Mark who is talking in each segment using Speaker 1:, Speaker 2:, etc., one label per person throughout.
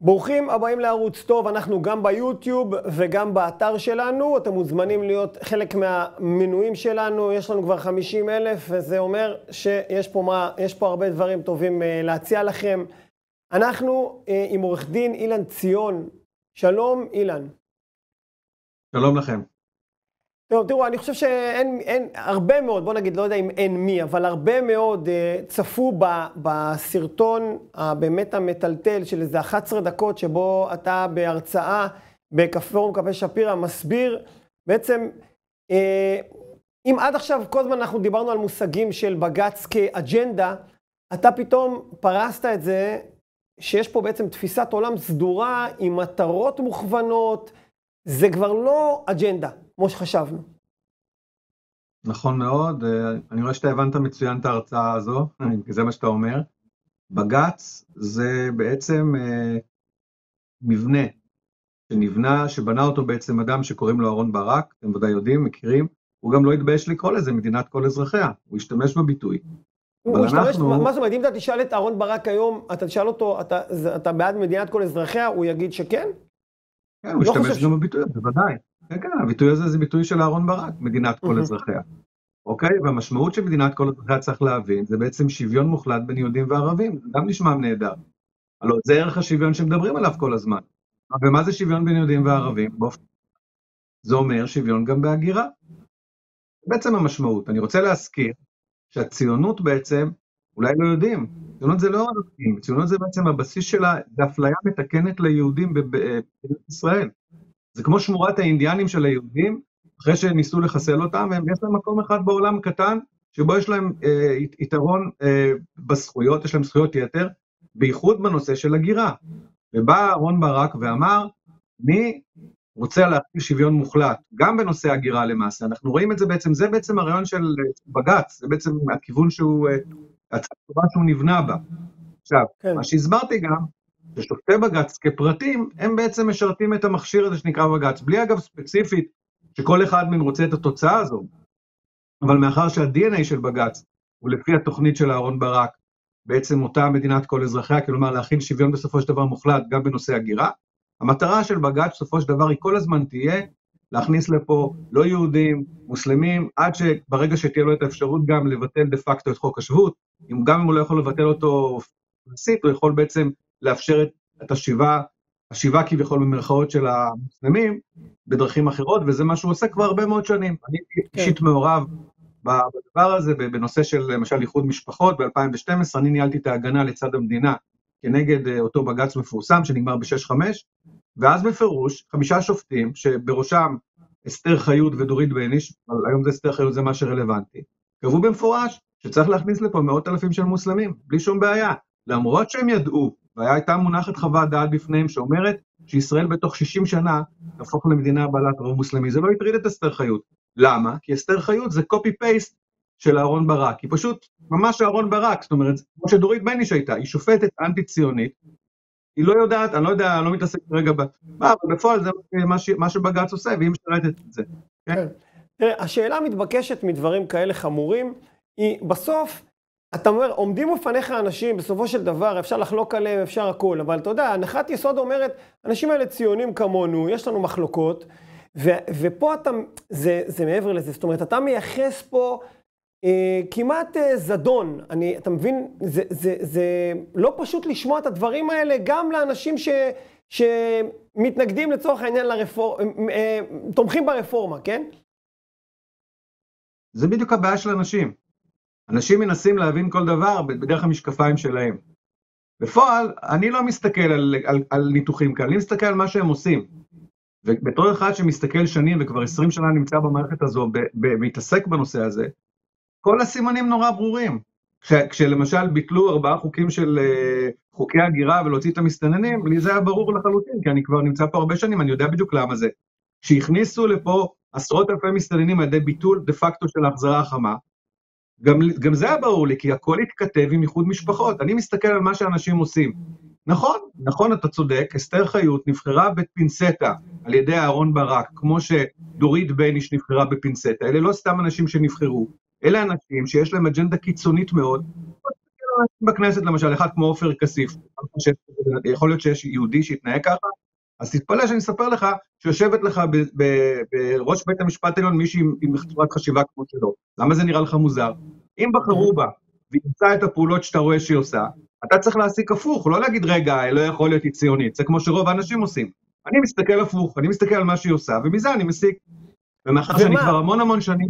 Speaker 1: ברוכים הבאים לערוץ טוב, אנחנו גם ביוטיוב וגם באתר שלנו, אתם מוזמנים להיות חלק מהמנויים שלנו, יש לנו כבר 50,000 וזה אומר שיש פה הרבה דברים טובים להציע לכם. אנחנו עם עורך דין אילן ציון, שלום אילן.
Speaker 2: שלום לכם.
Speaker 1: טוב, תראו, אני חושב שאין הרבה מאוד, בוא נגיד, לא יודע אם אין מי, אבל הרבה מאוד צפו בסרטון הבאמת המטלטל של איזה 11 דקות, שבו אתה בהרצאה בפורום קפה שפירא מסביר, בעצם, אם עד עכשיו כל הזמן אנחנו דיברנו על מושגים של בג"ץ כאג'נדה, אתה פתאום פרסת את זה, שיש פה בעצם תפיסת עולם סדורה עם מטרות מוכוונות, זה כבר לא אג'נדה. כמו שחשבנו.
Speaker 2: נכון מאוד, אני רואה שאתה הבנת מצוין את ההרצאה הזו, זה מה שאתה אומר. בג"ץ זה בעצם מבנה שנבנה, שבנה אותו בעצם אדם שקוראים לו אהרן ברק, אתם ודאי יודעים, מכירים, הוא גם לא התבייש לקרוא לזה מדינת כל אזרחיה, הוא השתמש בביטוי.
Speaker 1: מה זאת אומרת, אם אתה תשאל את אהרן ברק היום, אתה תשאל אותו, אתה בעד מדינת כל אזרחיה, הוא יגיד שכן?
Speaker 2: כן, הוא השתמש גם בביטוי, בוודאי. כן, הביטוי הזה זה ביטוי של אהרן ברק, מדינת כל אזרחיה. אוקיי? והמשמעות של מדינת כל אזרחיה צריך להבין, זה בעצם שוויון מוחלט בין יהודים וערבים, זה גם נשמע נהדר. הלוא זה ערך השוויון שמדברים עליו כל הזמן. ומה זה שוויון בין יהודים וערבים? זה אומר שוויון גם בהגירה. זה בעצם המשמעות. אני רוצה להזכיר שהציונות בעצם, אולי לא יודעים, ציונות זה לא ערבים, ציונות זה בעצם הבסיס שלה, זה אפליה מתקנת ליהודים בישראל. זה כמו שמורת האינדיאנים של היהודים, אחרי שניסו לחסל אותם, ויש להם מקום אחד בעולם קטן, שבו יש להם יתרון בזכויות, יש להם זכויות יתר, בייחוד בנושא של הגירה. ובא אהרן ברק ואמר, אני רוצה להחיל שוויון מוחלט, גם בנושא הגירה למעשה. אנחנו רואים את זה בעצם, זה בעצם הרעיון של בג"ץ, זה בעצם הכיוון שהוא, הצורה שהוא נבנה בה. עכשיו, מה שהסברתי גם, ששופטי בג"ץ כפרטים, הם בעצם משרתים את המכשיר הזה שנקרא בג"ץ, בלי אגב ספציפית שכל אחד מהם רוצה את התוצאה הזו, אבל מאחר שה-DNA של בג"ץ הוא לפי התוכנית של אהרן ברק, בעצם אותה מדינת כל אזרחיה, כלומר להכיל שוויון בסופו של דבר מוחלט גם בנושא הגירה, המטרה של בג"ץ בסופו של דבר היא כל הזמן תהיה להכניס לפה לא יהודים, מוסלמים, עד שברגע שתהיה לו את האפשרות גם לבטל דה פקטו את חוק השבות, גם אם הוא לא יכול לבטל אותו פרסית, הוא יכול בעצם לאפשר את השיבה כביכול במרכאות של המוסלמים, בדרכים אחרות, וזה מה שהוא עושה כבר הרבה מאוד שנים. אני אישית מעורב בדבר הזה, בנושא של למשל איחוד משפחות, ב-2012, אני ניהלתי את ההגנה לצד המדינה, כנגד אותו בג"ץ מפורסם, שנגמר ב-6-5, ואז בפירוש, 5 שופטים, שבראשם אסתר חיות ודורית בייניש, היום זה אסתר חיות, זה מה שרלוונטי, קבעו במפורש שצריך להכניס לפה 100,000 של מוסלמים, בלי שום בעיה, למרות שהם ידעו, והייתה מונחת חוות דעת בפניהם שאומרת שישראל בתוך 60 שנה תהפוך למדינה בעלת רוב מוסלמי. זה לא הטריד את אסתר חיות. למה? כי אסתר חיות זה קופי-פייסט של אהרן ברק. היא פשוט ממש אהרן ברק, זאת אומרת, כמו שדורית בייניש הייתה, היא שופטת אנטי-ציונית, היא לא יודעת, אני לא יודע, אני לא מתעסק רגע אבל בפועל זה מה שבג"ץ עושה, והיא משרתת את זה.
Speaker 1: כן? תראה, השאלה מתבקשת מדברים כאלה חמורים, היא בסוף, אתה אומר, עומדים בפניך אנשים, בסופו של דבר, אפשר לחלוק עליהם, אפשר הכל, אבל אתה יודע, הנחת יסוד אומרת, אנשים האלה ציונים כמונו, יש לנו מחלוקות, ופה זה מעבר לזה, זאת אומרת, אתה מייחס פה כמעט זדון, אתה מבין, זה לא פשוט לשמוע את הדברים האלה, גם לאנשים שמתנגדים לצורך העניין תומכים ברפורמה, כן?
Speaker 2: זה בדיוק הבעיה של אנשים. אנשים מנסים להבין כל דבר בדרך המשקפיים שלהם. בפועל, אני לא מסתכל על ניתוחים כאלה, אני מסתכל על מה שהם עושים. ובתור אחד שמסתכל שנים וכבר 20 שנה נמצא במערכת הזו, מתעסק בנושא הזה, כל הסימנים נורא ברורים. כשלמשל ביטלו 4 חוקים של חוקי הגירה ולהוציא את המסתננים, לי זה היה ברור לחלוטין, כי אני כבר נמצא פה הרבה שנים, אני יודע בדיוק למה זה. כשהכניסו לפה עשרות אלפי מסתננים על ידי ביטול דה פקטו של ההחזרה החמה, גם זה היה ברור לי, כי הכל התכתב עם איחוד משפחות. אני מסתכל על מה שאנשים עושים. נכון, אתה צודק, אסתר חיות נבחרה בפינצטה על ידי אהרן ברק, כמו שדורית בייניש נבחרה בפינצטה. אלה לא סתם אנשים שנבחרו, אלה אנשים שיש להם אג'נדה קיצונית מאוד. בכנסת למשל, אחד כמו עופר כסיף, אני חושב יכול להיות שיש יהודי שיתנהג ככה, אז תתפלא שאני אספר לך, שיושבת לך בראש בית המשפט העליון מישהי עם צורת חשיבה כמו שלו. למה זה נראה לך מוזר? אם בחרו בה, והיא עושה את הפעולות שאתה רואה שהיא עושה, אתה צריך להסיק הפוך, לא להגיד רגע, לא יכול להיות היא ציונית, זה כמו שרוב האנשים עושים. אני מסתכל הפוך, אני מסתכל על מה שהיא עושה, ומזה אני מסיק. ומאחר שאני כבר המון שנים,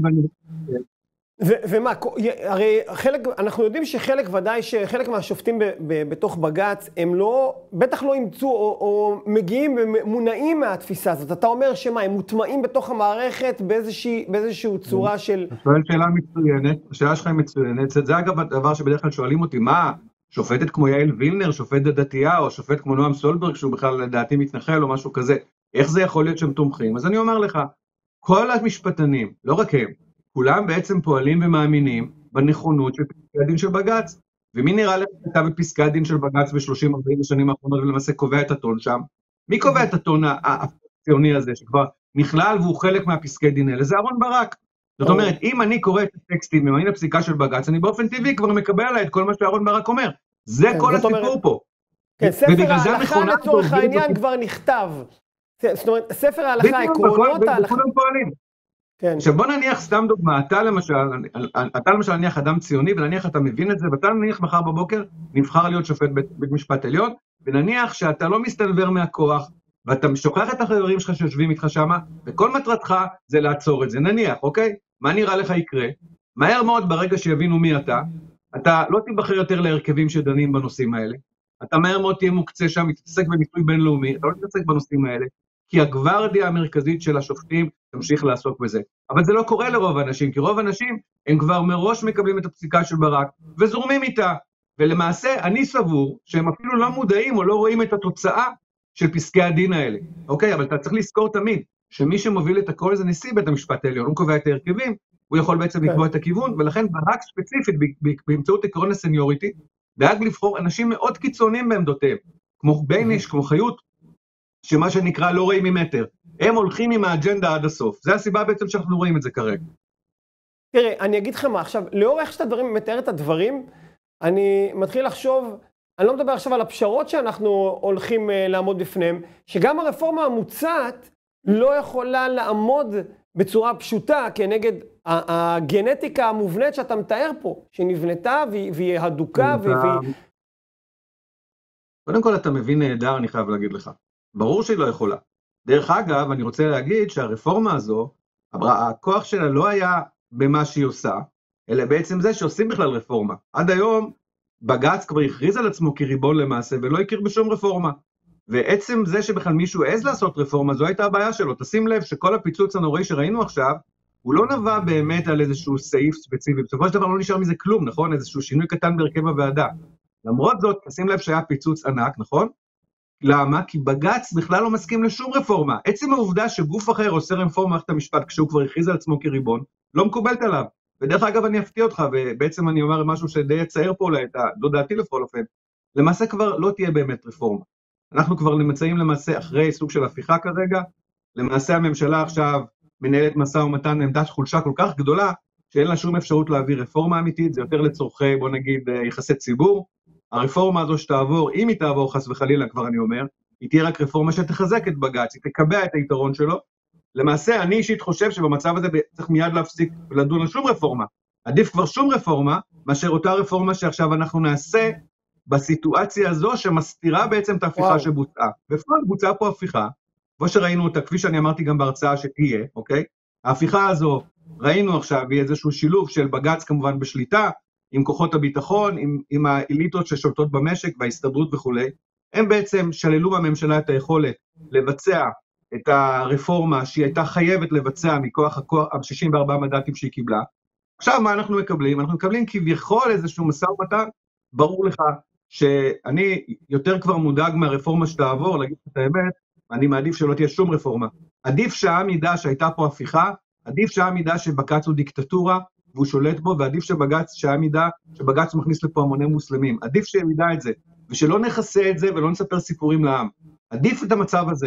Speaker 1: ומה, הרי אנחנו יודעים שחלק ודאי, שחלק מהשופטים בתוך בג"ץ, הם לא, בטח לא ימצאו או מגיעים ומונעים מהתפיסה הזאת. אתה אומר שמה, הם מוטמעים בתוך המערכת באיזושהי צורה של...
Speaker 2: אתה שואל שאלה מצוינת, השאלה שלך היא מצוינת, זה אגב הדבר שבדרך כלל שואלים אותי, מה, שופטת כמו יעל וילנר, שופטת דתייה, או שופט כמו נועם סולברג, שהוא בכלל לדעתי מתנחל או משהו כזה, איך זה יכול להיות שהם תומכים? אז אני אומר לך, כל המשפטנים, לא רק הם, כולם בעצם פועלים ומאמינים בנכונות של פסקי הדין של בג"ץ. ומי נראה לך כתב את פסקי הדין של בג"ץ ב-30-40 השנים האחרונות ולמעשה קובע את הטון שם? מי קובע את הטון הציוני הזה שכבר נכלל והוא חלק מהפסקי דין האלה? זה אהרן ברק. זאת אומרת, אם אני קורא את הטקסטים ומאמין לפסיקה של בג"ץ, אני באופן טבעי כבר מקבל עליי את כל מה שאהרן ברק אומר. זה כל הסיפור פה.
Speaker 1: כן, ספר ההלכה לצורך העניין כבר נכתב. זאת אומרת, ספר ההלכה, עקרונות ההלכה.
Speaker 2: עכשיו בוא נניח סתם דוגמה, אתה למשל נניח אדם ציוני, ונניח אתה מבין את זה, ואתה נניח מחר בבוקר נבחר להיות שופט בית משפט עליון, ונניח שאתה לא מסתנוור מהכוח, ואתה שוכח את החברים שלך שיושבים איתך שמה, וכל מטרתך זה לעצור את זה, נניח, אוקיי? מה נראה לך יקרה? מהר מאוד ברגע שיבינו מי אתה לא תיבחר יותר להרכבים שדנים בנושאים האלה, אתה מהר מאוד תהיה מוקצה שם, תתעסק במיסוי בינלאומי, אתה לא תתעסק בנושאים האלה, כי הגוורדיה המרכזית של השופטים תמשיך לעסוק בזה. אבל זה לא קורה לרוב האנשים, כי רוב האנשים הם כבר מראש מקבלים את הפסיקה של ברק, וזורמים איתה. ולמעשה אני סבור שהם אפילו לא מודעים או לא רואים את התוצאה של פסקי הדין האלה. אוקיי, אבל אתה צריך לזכור תמיד, שמי שמוביל את הכל זה נשיא בית המשפט העליון, הוא קובע את ההרכבים, הוא יכול בעצם לקבוע את הכיוון, ולכן ברק ספציפית, באמצעות עקרון הסניוריטי, דאג לבחור אנשים מאוד קיצוניים בעמדותיהם, כמו בייניש, כמו חיות, שמה שנקרא לא רואים ממטר. הם הולכים עם האג'נדה עד הסוף. זה הסיבה בעצם שאנחנו רואים את זה כרגע.
Speaker 1: תראה, אני אגיד לכם מה, עכשיו, לאור איך שאתה מתאר את הדברים, אני מתחיל לחשוב, אני לא מדבר עכשיו על הפשרות שאנחנו הולכים לעמוד בפניהם, שגם הרפורמה המוצעת לא יכולה לעמוד בצורה פשוטה כנגד הגנטיקה המובנית שאתה מתאר פה, שנבנתה והיא הדוקה
Speaker 2: קודם כל אתה מבין נהדר, אני חייב להגיד לך. ברור שהיא לא יכולה. דרך אגב, אני רוצה להגיד שהרפורמה הזו, הכוח שלה לא היה במה שהיא עושה, אלא בעצם זה שעושים בכלל רפורמה. עד היום, בג"ץ כבר הכריז על עצמו כריבון למעשה, ולא הכיר בשום רפורמה. ועצם זה שבכלל מישהו עז לעשות רפורמה, זו הייתה הבעיה שלו. תשים לב שכל הפיצוץ הנוראי שראינו עכשיו, הוא לא נבע באמת על איזשהו סעיף ספציפי. בסופו של דבר לא נשאר מזה כלום, נכון? איזשהו שינוי קטן בהרכב הוועדה. למרות זאת, תשים לב שהיה פיצוץ ענק, נכון? למה? כי בג"ץ בכלל לא מסכים לשום רפורמה. עצם העובדה שגוף אחר עושה רפורמה מערכת המשפט כשהוא כבר הכריז על עצמו כריבון, לא מקובלת עליו. ודרך אגב אני אפתיע אותך, ובעצם אני אומר משהו שדי יצייר פה אולי, לא דעתי לפעול אופן, למעשה כבר לא תהיה באמת רפורמה. אנחנו כבר נמצאים למעשה אחרי סוג של הפיכה כרגע, למעשה הממשלה עכשיו מנהלת משא ומתן עמדת חולשה כל כך גדולה, שאין לה שום אפשרות להעביר רפורמה אמיתית, זה יותר לצורכי, בוא נגיד, יחסי ציבור. הרפורמה הזו שתעבור, אם היא תעבור חס וחלילה כבר אני אומר, היא תהיה רק רפורמה שתחזק את בג"ץ, היא תקבע את היתרון שלו. למעשה אני אישית חושב שבמצב הזה צריך מיד להפסיק ולדון על שום רפורמה. עדיף כבר שום רפורמה, מאשר אותה רפורמה שעכשיו אנחנו נעשה בסיטואציה הזו שמסתירה בעצם את ההפיכה שבוצעה. בפועל בוצעה פה הפיכה, כמו שראינו אותה, כפי שאני אמרתי גם בהרצאה שתהיה, אוקיי? ההפיכה הזו, ראינו עכשיו, היא איזשהו שילוב של בג"ץ כמובן בשליטה, עם כוחות הביטחון, עם האליטות ששולטות במשק וההסתדרות וכו'. הם בעצם שללו בממשלה את היכולת לבצע את הרפורמה שהיא הייתה חייבת לבצע מכוח ה-64 מנדטים שהיא קיבלה. עכשיו מה אנחנו מקבלים? אנחנו מקבלים כביכול איזשהו משא ומתן, ברור לך שאני יותר כבר מודאג מהרפורמה שתעבור, להגיד את האמת, אני מעדיף שלא תהיה שום רפורמה. עדיף שהעם ידע שהייתה פה הפיכה, עדיף שהעם ידע שבג"ץ הוא דיקטטורה, והוא שולט בו, ועדיף שהעם ידע שבג"ץ מכניס לפה המוני מוסלמים. עדיף שהם ידע את זה, ושלא נכסה את זה ולא נספר סיפורים לעם. עדיף את המצב הזה.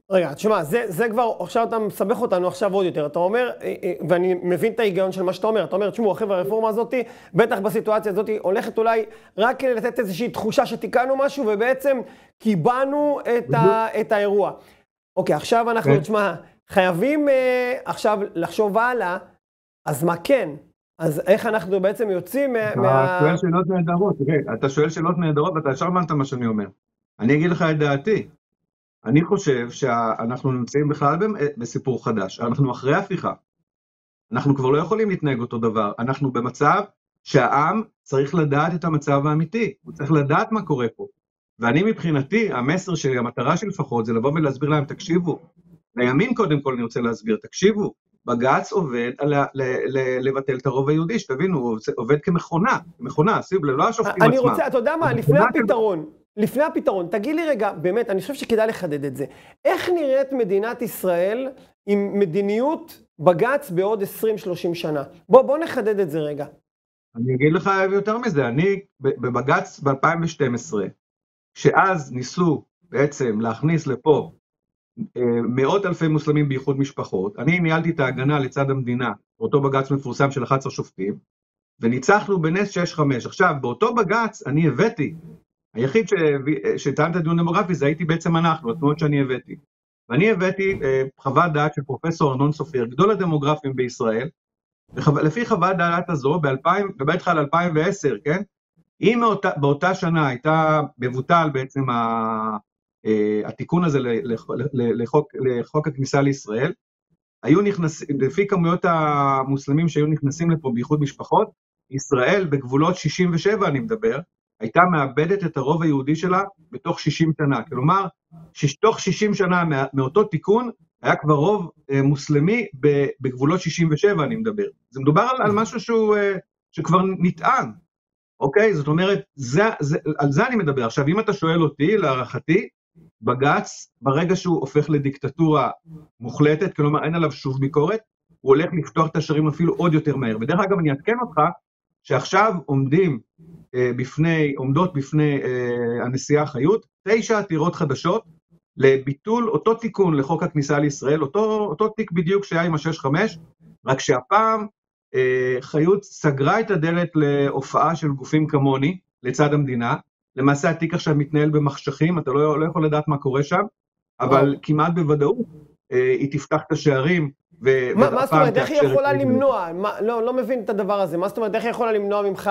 Speaker 1: רגע, תשמע, זה כבר, עכשיו אתה מסבך אותנו עכשיו עוד יותר, אתה אומר, ואני מבין את ההיגיון של מה שאתה אומר, אתה אומר, תשמעו, החבר'ה, הרפורמה הזאת, בטח בסיטואציה הזאת, הולכת אולי רק לתת איזושהי תחושה שתיקנו משהו, ובעצם קיבלנו את האירוע. אוקיי, עכשיו אנחנו, תשמע, חייבים עכשיו לחשוב הלאה, אז מה כן? אז איך אנחנו בעצם יוצאים
Speaker 2: אתה שואל שאלות נהדרות, אתה שואל שאלות נהדרות, ואתה ישר הבנת מה שאני אומר. אני אגיד לך את דעתי. אני חושב שאנחנו נמצאים בכלל בסיפור חדש, אנחנו אחרי הפיכה, אנחנו כבר לא יכולים להתנהג אותו דבר, אנחנו במצב שהעם צריך לדעת את המצב האמיתי, הוא צריך לדעת מה קורה פה, ואני מבחינתי, המסר שלי, המטרה שלי לפחות, זה לבוא ולהסביר להם, תקשיבו, לימין קודם כל אני רוצה להסביר, תקשיבו, בג"ץ עובד לבטל את הרוב היהודי, שתבינו, הוא עובד כמכונה, שימו לב, לא השופטים עצמם.
Speaker 1: אני רוצה, אתה יודע מה, לפני הפתרון, תגיד לי רגע, באמת, אני חושב שכדאי לחדד את זה. איך נראית מדינת ישראל עם מדיניות בג"ץ בעוד 20-30 שנה? בוא נחדד את זה רגע.
Speaker 2: אני אגיד לך יותר מזה, אני בבג"ץ ב-2012, שאז ניסו בעצם להכניס לפה מאות אלפי מוסלמים בייחוד משפחות, אני ניהלתי את ההגנה לצד המדינה, באותו בג"ץ מפורסם של 11 שופטים, וניצחנו בנס 6-5. עכשיו, באותו בג"ץ אני הבאתי, היחיד שטען את הדיון דמוגרפי, זה הייתי בעצם אנחנו, התנועות שאני הבאתי. ואני הבאתי חוות דעת של פרופסור ארנון סופיר, גדול הדמוגרפים בישראל, לפי חוות דעת הזו, מדבר איתך על 2010, כן? אם באותה שנה הייתה מבוטל בעצם התיקון הזה לחוק הכניסה לישראל, היו נכנסים, לפי כמויות המוסלמים שהיו נכנסים לפה בייחוד משפחות, ישראל בגבולות 67 אני מדבר, הייתה מאבדת את הרוב היהודי שלה בתוך 60 שנה. כלומר, שתוך 60 שנה מאותו תיקון, היה כבר רוב מוסלמי בגבולות 67 אני מדבר. זה מדובר על משהו שכבר נטען, אוקיי? זאת אומרת, על זה אני מדבר. עכשיו, אם אתה שואל אותי, להערכתי, בג"ץ, ברגע שהוא הופך לדיקטטורה מוחלטת, כלומר אין עליו שוב ביקורת, הוא הולך לפתוח את השערים אפילו עוד יותר מהר. ודרך אגב, אני אעדכן אותך, שעכשיו עומדות בפני הנשיאה חיות, 9 עתירות חדשות לביטול אותו תיקון לחוק הכניסה לישראל, אותו תיק בדיוק שהיה עם ה-6-5, רק שהפעם חיות סגרה את הדלת להופעה של גופים כמוני לצד המדינה, למעשה התיק עכשיו מתנהל במחשכים, אתה לא יכול לדעת מה קורה שם, אבל כמעט בוודאות היא תפתח את השערים,
Speaker 1: מה זאת אומרת, איך היא יכולה למנוע? לא מבין את הדבר הזה, מה זאת אומרת, איך היא יכולה למנוע ממך,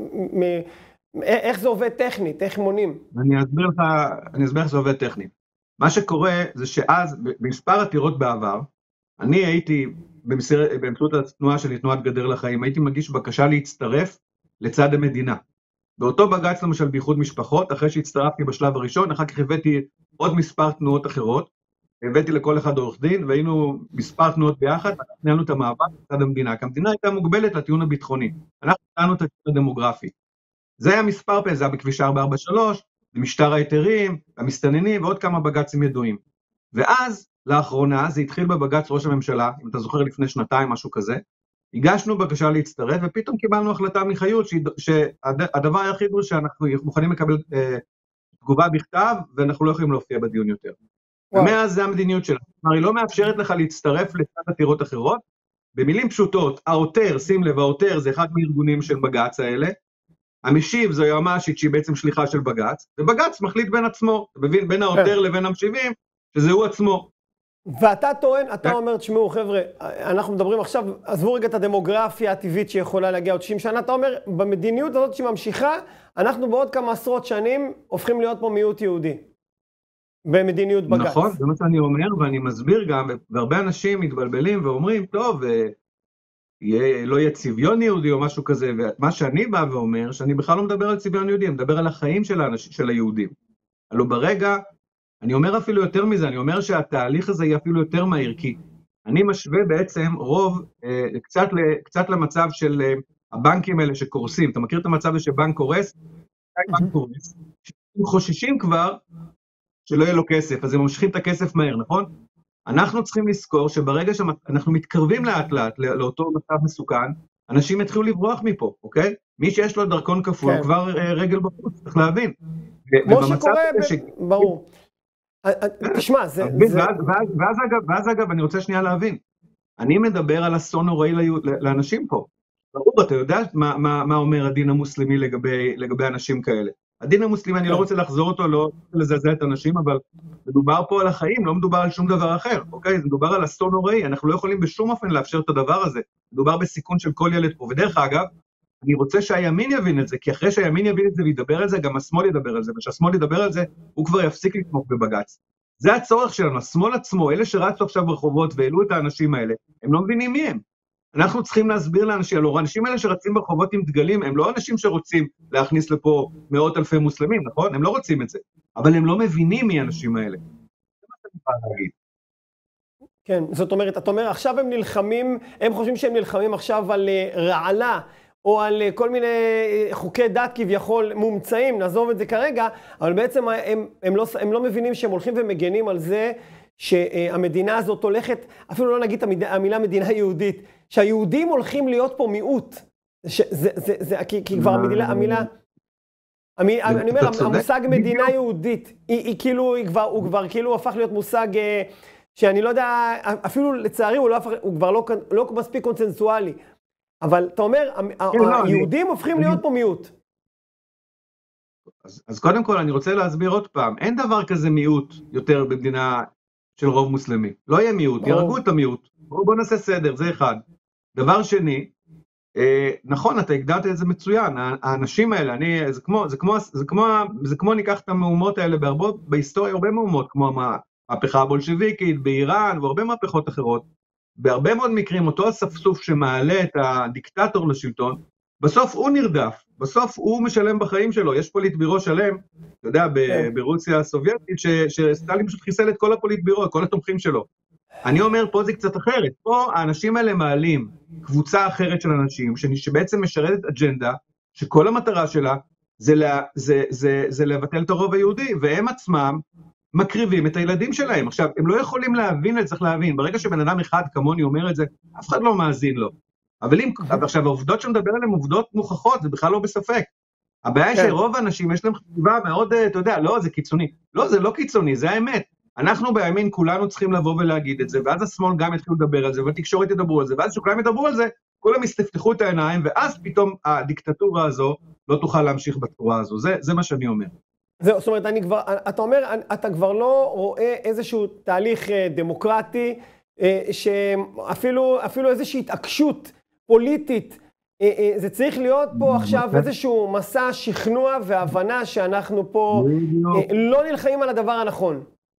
Speaker 1: איך זה עובד טכנית, איך מונים?
Speaker 2: אני אסביר לך איך זה עובד טכנית. מה שקורה זה שאז, במספר עתירות בעבר, אני הייתי, באמצעות התנועה שלי, תנועת גדר לחיים, הייתי מגיש בקשה להצטרף לצד המדינה. באותו בג"ץ למשל בייחוד משפחות, אחרי שהצטרפתי בשלב הראשון, אחר כך הבאתי עוד מספר תנועות אחרות, הבאתי לכל אחד עורך דין, והיינו מספר תנועות ביחד, ניהלנו את המאבק לצד המדינה, כי המדינה הייתה מוגבלת לטיעון הביטחוני, אנחנו נתנו את הטיעון הדמוגרפי. זה היה מספר פעמים, זה היה בכביש 443, במשטר ההיתרים, המסתננים, ועוד כמה בג"צים ידועים. ואז, לאחרונה, זה התחיל בבג"ץ ראש הממשלה, אם אתה זוכר לפני שנתיים, משהו כזה, הגשנו בקשה להצטרף, ופתאום קיבלנו החלטה מחיות, שהדבר היחיד הוא שאנחנו מוכנים לקבל תגובה בכתב, ואנחנו לא יכולים להופיע בדיון יותר. ומאז זה המדיניות שלה. כלומר, היא לא מאפשרת לך להצטרף לצד עתירות אחרות, במילים פשוטות, העותר, שים לב, העותר זה אחד מארגונים של בג"ץ האלה, המשיב זו יועמ"שית שהיא בעצם שליחה של בג"ץ, ובג"ץ מחליט בין עצמו, בין העותר לבין המשיבים, שזה הוא עצמו.
Speaker 1: ואתה טוען, אתה אומר, תשמעו חבר'ה, אנחנו מדברים עכשיו, עזבו רגע את הדמוגרפיה הטבעית שיכולה להגיע עוד 90 שנה, אתה אומר, במדיניות הזאת שממשיכה, אנחנו בעוד כמה עשרות שנים הופכים להיות פה מיעוט יהודי, במדיניות בג"ץ.
Speaker 2: נכון, זה מה שאני אומר, ואני מסביר גם, והרבה אנשים מתבלבלים ואומרים, טוב, לא יהיה צביון יהודי או משהו כזה, ומה שאני בא ואומר, שאני בכלל לא מדבר על צביון יהודי, אני מדבר על החיים של היהודים. הלוא ברגע, אני אומר אפילו יותר מזה, אני אומר שהתהליך הזה יהיה אפילו יותר מהיר, כי אני משווה בעצם רוב, קצת למצב של הבנקים האלה שקורסים. אתה מכיר את המצב הזה שבנק קורס? בנק קורס. הם חוששים כבר שלא יהיה לו כסף, אז הם ממשיכים את הכסף מהר, נכון? אנחנו צריכים לזכור שברגע שאנחנו מתקרבים לאט לאט לאותו מצב מסוכן, אנשים יתחילו לברוח מפה, אוקיי? מי שיש לו דרכון כפול, כבר רגל בחוץ, צריך להבין.
Speaker 1: כמו שקורה, ברור. תשמע, זה...
Speaker 2: ואז אגב, אני רוצה שנייה להבין. אני מדבר על אסון נוראי לאנשים פה. ברור, אתה יודע מה אומר הדין המוסלמי לגבי אנשים כאלה. הדין המוסלמי, אני לא רוצה לחזור אותו, לא לזעזע את האנשים, אבל מדובר פה על החיים, לא מדובר על שום דבר אחר, אוקיי? זה מדובר על אסון נוראי, אנחנו לא יכולים בשום אופן לאפשר את הדבר הזה. מדובר בסיכון של כל ילד פה. ודרך אגב, אני רוצה שהימין יבין את זה, כי אחרי שהימין יבין את זה וידבר על זה, גם השמאל ידבר על זה, וכשהשמאל ידבר על זה, הוא כבר יפסיק לתמוך בבג"ץ. זה הצורך שלנו, השמאל עצמו, אלה שרצו עכשיו ברחובות והעלו את האנשים האלה, הם לא מבינים מי הם. אנחנו צריכים להסביר לאנשים, הלוא האנשים האלה שרצים ברחובות עם דגלים, הם לא אנשים שרוצים להכניס לפה מאות אלפי מוסלמים, נכון? הם לא רוצים את זה, אבל הם לא מבינים מי האנשים האלה. זה מה שאני בא להגיד.
Speaker 1: כן, זאת אומרת, אתה אומר, עכשיו הם נלחמים, הם חושבים שהם נלחמים עכשיו על רעלה, או על כל מיני חוקי דת כביכול מומצאים, נעזוב את זה כרגע, אבל בעצם הם לא מבינים שהם הולכים ומגנים על זה, שהמדינה הזאת הולכת, אפילו לא נגיד המילה מדינה יהודית, שהיהודים הולכים להיות פה מיעוט. כי כבר המילה, אני אומר, המושג מדינה יהודית, הוא כבר כאילו הפך להיות מושג שאני לא יודע, אפילו לצערי הוא כבר לא מספיק קונצנזואלי. אבל אתה אומר, היהודים הופכים להיות פה מיעוט.
Speaker 2: אז קודם כל אני רוצה להסביר עוד פעם, אין דבר כזה מיעוט יותר במדינה של רוב מוסלמי. לא יהיה מיעוט, ירגו את המיעוט. בוא נעשה סדר, זה אחד. דבר שני, נכון, אתה הגדרת את זה מצוין, האנשים האלה, זה כמו ניקח את המהומות האלה בהיסטוריה, הרבה מהומות, כמו המהפכה הבולשביקית באיראן, והרבה מהפכות אחרות. בהרבה מאוד מקרים, אותו הספסוף שמעלה את הדיקטטור לשלטון, בסוף הוא נרדף, בסוף הוא משלם בחיים שלו, יש פוליטבירו שלם, אתה יודע, ברוסיה הסובייטית, שסטלין פשוט חיסל את כל הפוליטבירו, כל התומכים שלו. אני אומר, פה זה קצת אחרת, פה האנשים האלה מעלים קבוצה אחרת של אנשים, שבעצם משרתת אג'נדה, שכל המטרה שלה זה לבטל את הרוב היהודי, והם עצמם מקריבים את הילדים שלהם. עכשיו, הם לא יכולים להבין, צריך להבין, ברגע שבן אדם אחד כמוני אומר את זה, אף אחד לא מאזין לו. אבל עכשיו, העובדות שמדבר עליהן עובדות מוכחות, זה בכלל לא בספק. הבעיה היא שרוב האנשים יש להם חשיבה מאוד, אתה יודע, לא, זה קיצוני. לא, זה לא קיצוני, זה האמת. אנחנו בימין כולנו צריכים לבוא ולהגיד את זה, ואז השמאל גם יתחילו לדבר על זה, והתקשורת ידברו על זה, ואז שכולם ידברו על זה, כולם יסתפתחו את העיניים, ואז פתאום הדיקטטורה הזו לא תוכל להמשיך בצורה הזו. זה מה שאני אומר.
Speaker 1: זאת אומרת, אתה אומר, אתה כבר לא רואה איזשהו תהליך דמוקרטי, שאפילו איזושהי התעקשות פוליטית, זה צריך להיות פה עכשיו איזשהו מסע שכנוע והבנה שאנחנו פה לא נלחמים על הדבר הנכון.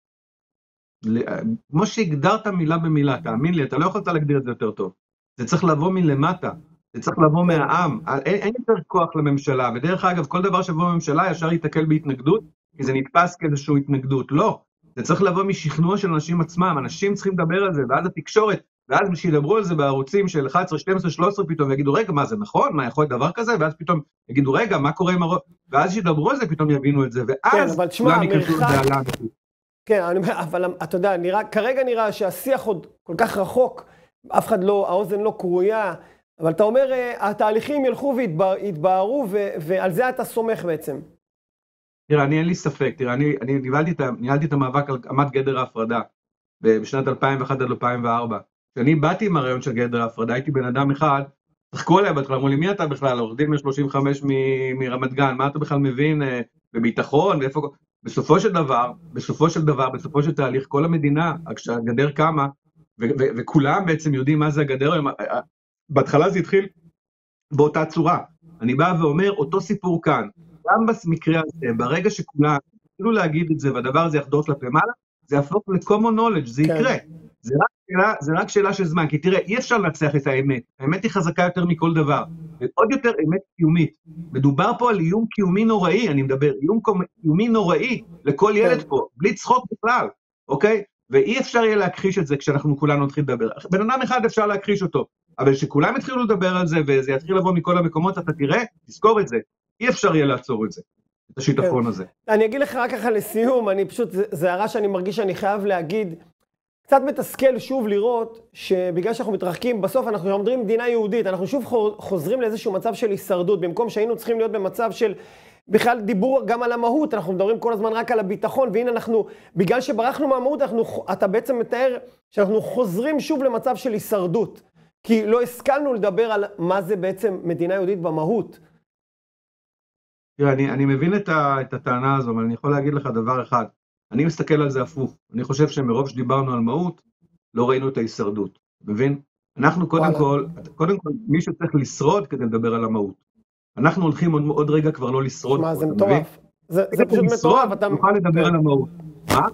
Speaker 2: כמו שהגדרת מילה במילה, תאמין לי, אתה לא יכולת להגדיר את זה יותר טוב. זה צריך לבוא מלמטה, זה צריך לבוא מהעם, אין יותר כוח לממשלה, ודרך אגב, כל דבר שבוא בממשלה ישר יתקל בהתנגדות, כי זה נתפס כאיזושהי התנגדות, לא. זה צריך לבוא משכנוע של אנשים עצמם, אנשים צריכים לדבר על זה, ואז התקשורת, ואז שידברו על זה בערוצים של 11, 12, 13 פתאום, ויגידו, רגע, מה זה נכון? מה יכול להיות דבר כזה? ואז פתאום יגידו, רגע, מה קורה עם הרוב? ואז שידברו על זה, פתאום יבינו את זה, ואז כולם ייכנסו בעלה.
Speaker 1: כן, אבל אתה יודע, כרגע נראה שהשיח עוד כל כך רחוק, אף אחד לא, האוזן לא קרויה, אבל אתה אומר, התהליכים ילכו ויתבהרו, ועל זה אתה סומך בעצם.
Speaker 2: תראה, אין לי ספק, תראה, אני ניהלתי את המאבק על אמת גדר ההפרדה, בשנת 2001 עד 2004. כשאני באתי עם הרעיון של גדר ההפרדה, הייתי בן אדם אחד, צחקו עליה בהתחלה, אמרו לי, מי אתה בכלל? עורך דין מ-35 מרמת גן, מה אתה בכלל מבין בביטחון, ואיפה... בסופו של תהליך, כל המדינה, כשהגדר קמה, וכולם בעצם יודעים מה זה הגדר, בהתחלה זה התחיל באותה צורה. אני בא ואומר, אותו סיפור כאן, גם במקרה הזה, ברגע שכולם התחילו להגיד את זה, והדבר הזה יחדור כלפי מעלה, זה יהפוך ל-common knowledge, זה יקרה. זה רק שאלה של זמן, כי תראה, אי אפשר לנצח את האמת. האמת היא חזקה יותר מכל דבר. ועוד יותר אמת קיומית. מדובר פה על איום קיומי נוראי, אני מדבר, איום קיומי נוראי לכל ילד פה, בלי צחוק בכלל, אוקיי? ואי אפשר יהיה להכחיש את זה כשאנחנו כולנו נתחיל לדבר. בן אדם אחד אפשר להכחיש אותו, אבל כשכולם יתחילו לדבר על זה, וזה יתחיל לבוא מכל המקומות, אתה תראה, תזכור את זה. אי אפשר יהיה לעצור את זה, את השיטפון הזה.
Speaker 1: אני אגיד לך רק ככה לסיום, אני פשוט, זה הערה שאני מרגיש שאני חייב להגיד, קצת מתסכל שוב לראות שבגלל שאנחנו מתרחקים, בסוף אנחנו עומדים מדינה יהודית, אנחנו שוב חוזרים לאיזשהו מצב של הישרדות, במקום שהיינו צריכים להיות במצב של בכלל דיבור גם על המהות, אנחנו מדברים כל הזמן רק על הביטחון, והנה אנחנו, בגלל שברחנו מהמהות, אתה בעצם מתאר שאנחנו חוזרים שוב למצב של הישרדות, כי לא השכלנו לדבר על מה זה בעצם מדינה יהודית במהות.
Speaker 2: תראה, אני מבין את הטענה הזו, אבל אני יכול להגיד לך דבר אחד, אני מסתכל על זה הפוך, אני חושב שמרוב שדיברנו על מהות, לא ראינו את ההישרדות, מבין? אנחנו קודם כל, מישהו צריך לשרוד כדי לדבר על המהות. אנחנו הולכים עוד רגע כבר לא לשרוד.
Speaker 1: מה, זה מטורף. זה פשוט מטורף.
Speaker 2: אתה נוכל לדבר על המהות. מה?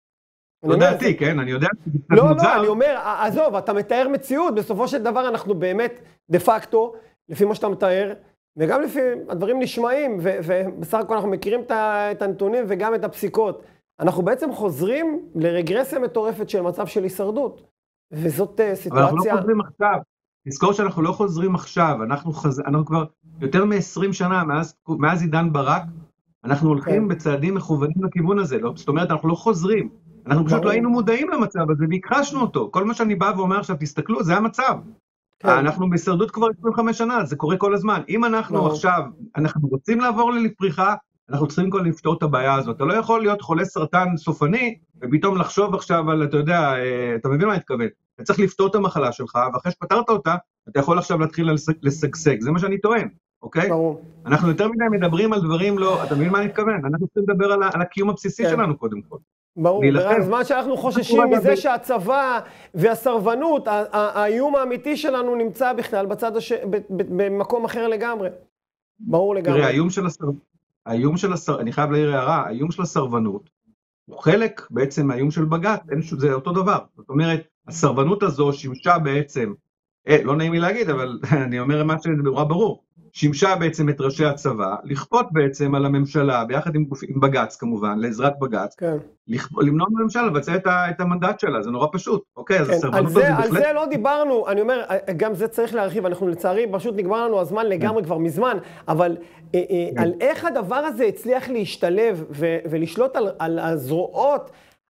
Speaker 2: לא דעתי, כן? אני יודע שזה קצת
Speaker 1: מוזר.
Speaker 2: לא,
Speaker 1: אני אומר, עזוב, אתה מתאר מציאות, בסופו של דבר אנחנו באמת, דה פקטו, לפי מה שאתה מתאר, וגם לפי הדברים נשמעים, ובסך הכל אנחנו מכירים את הנתונים וגם את הפסיקות. אנחנו בעצם חוזרים לרגרסיה מטורפת של מצב של הישרדות. וזאת סיטואציה...
Speaker 2: אבל אנחנו לא חוזרים עכשיו. תזכור שאנחנו לא חוזרים עכשיו, אנחנו כבר יותר מ-20 שנה, מאז עידן ברק, אנחנו הולכים בצעדים מכוונים לכיוון הזה, זאת אומרת, אנחנו לא חוזרים, אנחנו פשוט לא היינו מודעים למצב הזה, והכחשנו אותו, כל מה שאני בא ואומר עכשיו, תסתכלו, זה המצב, אנחנו בהישרדות כבר 25 שנה, זה קורה כל הזמן, אם אנחנו עכשיו, אנחנו רוצים לעבור לפריחה, אנחנו צריכים כל לפתור את הבעיה הזאת, אתה לא יכול להיות חולה סרטן סופני, ופתאום לחשוב עכשיו על, אתה יודע, אתה מבין מה אני מתכוון, אתה צריך לפתור את המחלה שלך, ואחרי שפתרת אותה, אתה יכול עכשיו להתחיל לשגשג, זה מה שאני טוען, אוקיי?
Speaker 1: ברור.
Speaker 2: אנחנו יותר מדי מדברים על דברים לא, אתה מבין מה אני מתכוון? אנחנו צריכים לדבר על הקיום הבסיסי שלנו קודם כל.
Speaker 1: ברור, בזמן שאנחנו חוששים מזה שהצבא והסרבנות, האיום האמיתי שלנו נמצא בכלל בצד במקום אחר לגמרי. ברור לגמרי.
Speaker 2: תראה, האיום של הסרבנות, אני חייב להעיר הערה, האיום של הסרבנות, הוא חלק בעצם מהאיום של בג"ץ, זה אותו דבר. זאת אומרת, הסרבנות הזו שימשה בעצם, לא נעים לי להגיד, אבל אני אומר מה שנורא ברור, שימשה בעצם את ראשי הצבא, לכפות בעצם על הממשלה, ביחד עם בג"ץ כמובן, לעזרת בג"ץ, למנוע מהממשלה לבצע את המנדט שלה, זה נורא פשוט, אוקיי, אז הסרבנות הזו בהחלט...
Speaker 1: על זה לא דיברנו, אני אומר, גם זה צריך להרחיב, אנחנו לצערי, פשוט נגמר לנו הזמן לגמרי כבר מזמן, אבל על איך הדבר הזה הצליח להשתלב ולשלוט על הזרועות,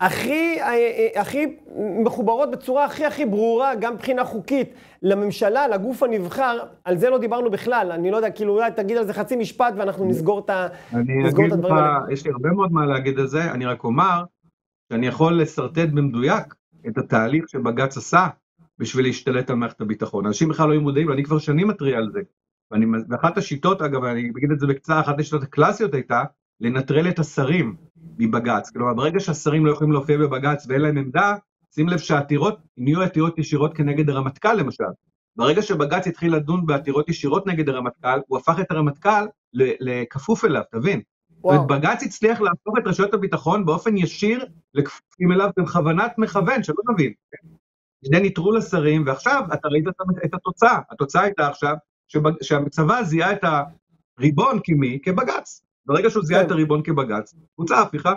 Speaker 1: הכי מחוברות בצורה הכי ברורה, גם מבחינה חוקית, לממשלה, לגוף הנבחר, על זה לא דיברנו בכלל, אני לא יודע, כאילו אולי תגיד על זה חצי משפט ואנחנו נסגור את הדברים האלה.
Speaker 2: יש לי הרבה מאוד מה להגיד על זה, אני רק אומר, שאני יכול לסרטט במדויק את התהליך שבג"ץ עשה, בשביל להשתלט על מערכת הביטחון. אנשים בכלל לא היו מודעים, ואני כבר שנים מתריע על זה. ואחת השיטות, אגב, אני אגיד את זה בקצרה, אחת השיטות הקלאסיות הייתה, לנטרל את השרים מבג"ץ. כלומר, ברגע שהשרים לא יכולים להופיע בבג"ץ ואין להם עמדה, שים לב שהעתירות נהיו עתירות ישירות כנגד הרמטכ"ל למשל. ברגע שבג"ץ התחיל לדון בעתירות ישירות נגד הרמטכ"ל, הוא הפך את הרמטכ"ל לכפוף אליו, תבין? ובג"ץ הצליח להפוך את רשויות הביטחון באופן ישיר לכפופים אליו בכוונת מכוון, שלא נבין. זה נטרול לשרים, ועכשיו אתה ראית את התוצאה. התוצאה הייתה עכשיו שהצבא זיהה את הריבון כבג"ץ. ברגע שהוא זיהה את הריבון כבג"ץ, הוצאה הפיכה.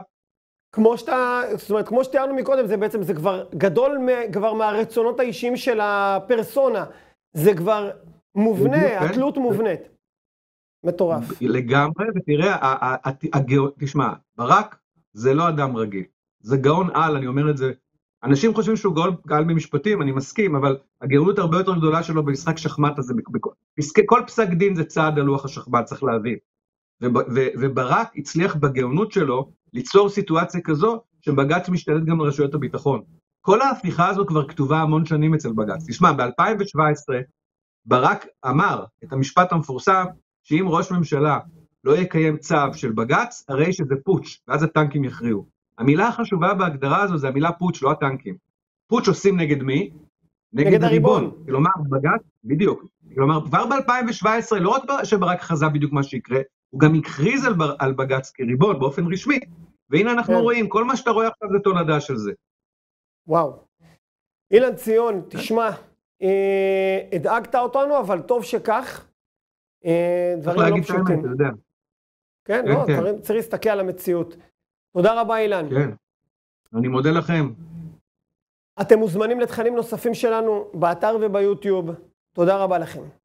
Speaker 1: כמו שתיארנו מקודם, זה בעצם, זה כבר גדול כבר מהרצונות האישיים של הפרסונה. זה כבר מובנה, התלות מובנית. מטורף.
Speaker 2: לגמרי, ותראה, תשמע, ברק זה לא אדם רגיל. זה גאון על, אני אומר את זה. אנשים חושבים שהוא גאון במשפטים, אני מסכים, אבל הגאונות הרבה יותר גדולה שלו במשחק שחמט הזה. כל פסק דין זה צעד על לוח השחמט, צריך להבין. וברק הצליח בגאונות שלו ליצור סיטואציה כזו שבג"ץ משתלט גם לרשויות הביטחון. כל ההפיכה הזו כבר כתובה המון שנים אצל בג"ץ. תשמע, ב-2017 ברק אמר את המשפט המפורסם שאם ראש ממשלה לא יקיים צו של בג"ץ, הרי שזה פוטש, ואז הטנקים יכריעו. המילה החשובה בהגדרה הזו זה המילה פוטש, לא הטנקים. פוטש עושים נגד מי? נגד הריבון. כלומר, בג"ץ, בדיוק. כלומר, כבר ב-2017, לא רק שברק חזה בדיוק מה שיקרה, הוא גם הכריז על בג"ץ כריבון באופן רשמי, והנה אנחנו רואים, כל מה שאתה רואה עכשיו זה תולדה של זה.
Speaker 1: וואו. אילן ציון, תשמע, הדאגת אותנו, אבל טוב שכך, דברים לא פשוטים.
Speaker 2: אתה יודע.
Speaker 1: כן, לא, צריך להסתכל על המציאות. תודה רבה, אילן.
Speaker 2: כן, אני מודה לכם.
Speaker 1: אתם מוזמנים לתכנים נוספים שלנו באתר וביוטיוב. תודה רבה לכם.